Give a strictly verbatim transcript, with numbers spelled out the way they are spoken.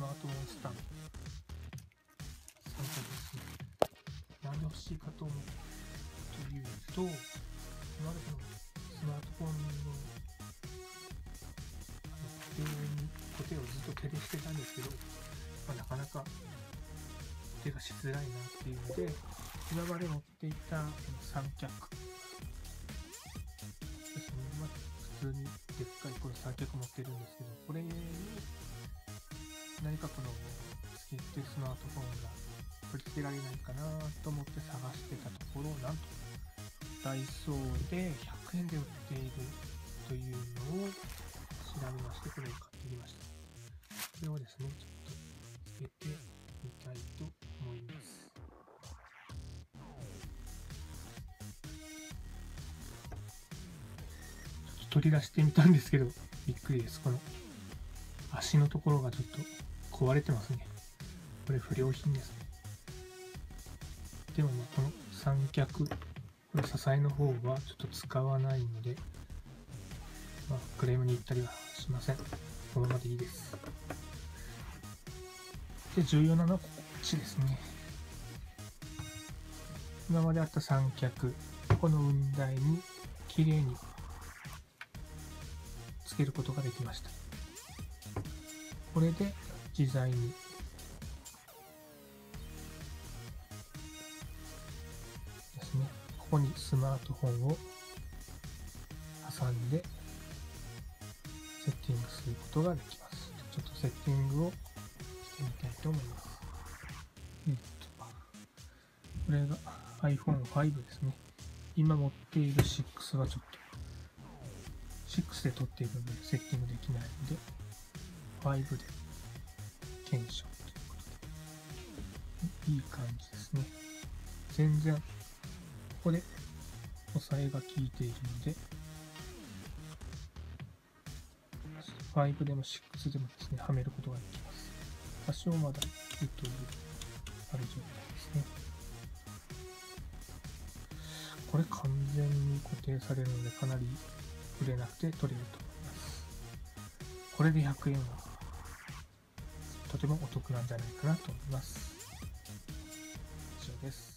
マートフォンスタンドさんこですね。なんで欲しいかと思うというと、今までのスマートフォンの固定に固定をずっと手でしてたんですけど、まあ、なかなか手がしづらいなっていうので、今まで持っていた三脚ですね、まあ、普通にでっかいこの三脚持ってるんですけど、これに何かこの付けてスマートフォンが取り付けられないかなと思って探してたところ、なんとダイソーでひゃくえんで売っているというのを調べまして、これを買ってきました。これをですね、ちょっとつけてみたいと思います。ちょっと取り出してみたんですけど、びっくりです。この足のところがちょっと壊れてますね。これ不良品ですね。でもまあこの三脚、これ支えの方はちょっと使わないので、まあ、クレームに行ったりはしません。このままでいいです。で、重要なのはこっちですね。今まであった三脚、この雲台にきれいにつけることができました。これで自在にですね、ここにスマートフォンを挟んでセッティングすることができます。ちょっとセッティングをしてみたいと思います。えっと、これが アイフォンファイブ ですね。今持っているシックスはちょっとシックスで撮っているのでセッティングできないので、ファイブで検証ということで、いい感じですね。全然、ここで押さえが効いているので、ファイブでもシックスでもですね、はめることができます。多少まだゆとりある状態ですね。これ完全に固定されるので、かなり売れなくて取れると思います。これでひゃくえんはとてもお得なんじゃないかなと思います。以上です。